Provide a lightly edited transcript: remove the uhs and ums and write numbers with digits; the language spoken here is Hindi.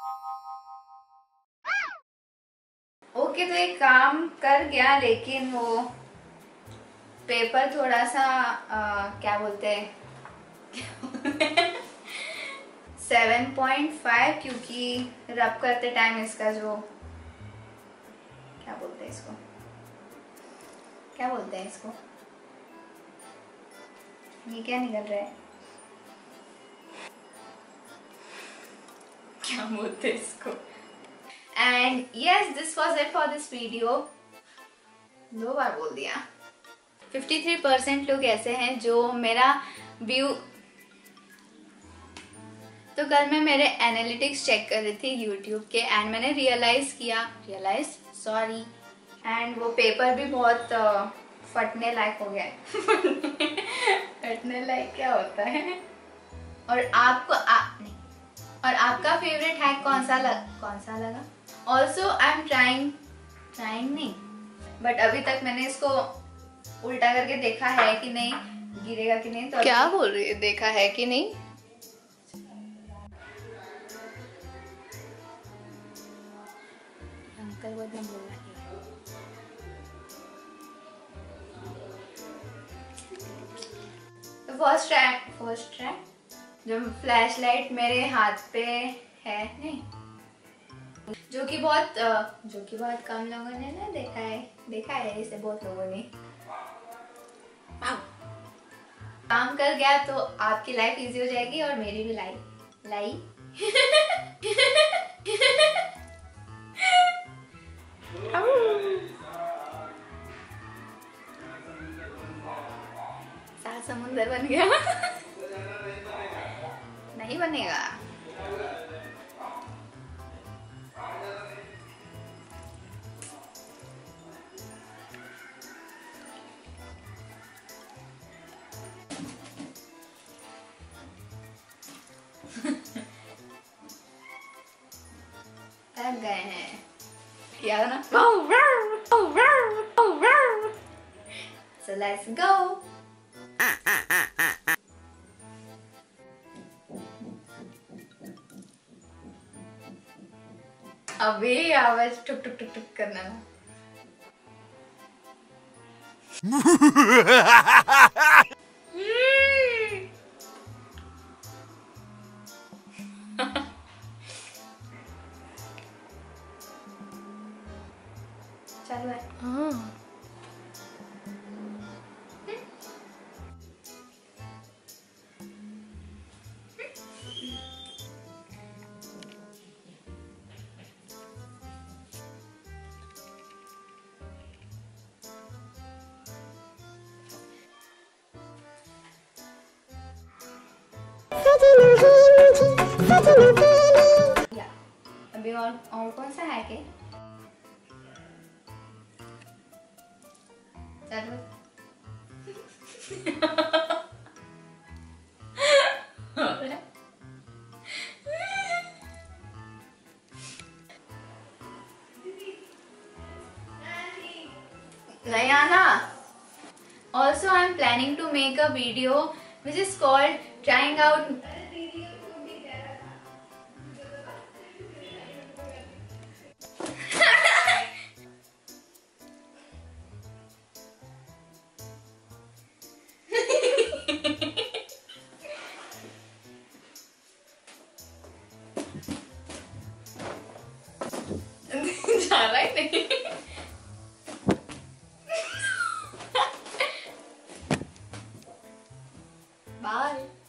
ओके, तो एक काम कर गया, लेकिन वो पेपर थोड़ा सा क्या बोलते हैं 7.5, क्योंकि रब करते टाइम इसका जो क्या बोलते हैं इसको, क्या बोलते हैं इसको, ये क्या निकल रहा है, क्या बोलते हैं इसको। And yes, this was it for this video. 2 बार बोल दिया। 53% लोग ऐसे हैं जो मेरा व्यू, तो कल मैं मेरे एनालिटिक्स चेक कर रही थी यूट्यूब के, एंड मैंने रियलाइज एंड वो पेपर भी बहुत फटने लायक हो गया है। फटने लायक क्या होता है। और आपको नहीं, और आपका फेवरेट हैक कौन सा लगा? ऑल्सो आई एम ट्राइंग नहीं, बट अभी तक मैंने इसको उल्टा करके देखा है कि नहीं गिरेगा कि नहीं। तो क्या बोल रही है, देखा है कि नहीं? अंकल वो बोल रहा है। तो फर्स्ट ट्राई जो फ्लैश लाइट मेरे हाथ पे है, नहीं, जो कि बहुत कम लोगों ने ना देखा है इसे बहुत लोगों ने। काम कर गया तो आपकी लाइफ इजी हो जाएगी और मेरी भी लाइफ सात समुंदर बन गया। नहीं बनेगा। थक गए हैं, किया ना। So let's go. अभी आवाज टुक टुक टुक टुक करना ना। चालू है। अभी और कौन सा है के चालू। नहीं आना। Also, I'm planning to make a video which is called trying out. जा रहा ही नहीं। Bye.